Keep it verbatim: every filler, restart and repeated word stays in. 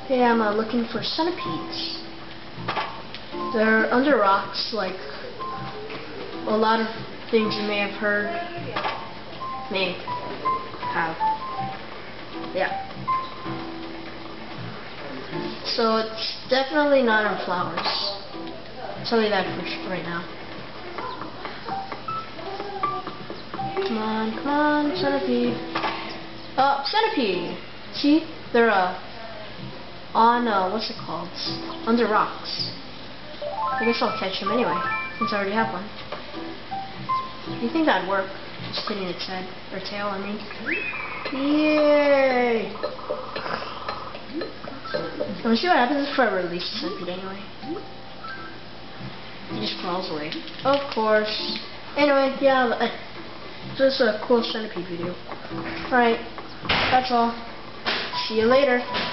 Hey, I'm uh, looking for centipedes. They're under rocks, like a lot of things you may have heard. May have. Yeah. So it's definitely not on flowers. I'll tell you that for sure right now. Come on, come on, centipede. Oh, centipede! See? They're uh, on, uh, what's it called? Under rocks. I guess I'll catch them anyway, since I already have one. You think that'd work? Just hitting its head, or tail, I mean. Yay! Let me see what happens if I release the centipede anyway. He just crawls away. Of course. Anyway, yeah, this is a cool centipede video. Alright, that's all. See you later.